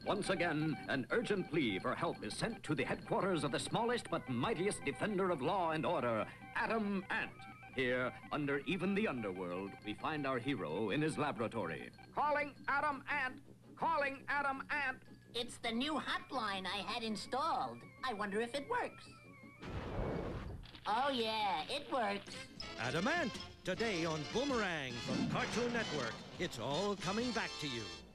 Once again, an urgent plea for help is sent to the headquarters of the smallest but mightiest defender of law and order, Adam Ant. Here, under even the underworld, we find our hero in his laboratory. Calling Adam Ant! Calling Adam Ant! It's the new hotline I had installed. I wonder if it works. Oh, yeah, it works. Adam Ant, today on Boomerang from Cartoon Network. It's all coming back to you.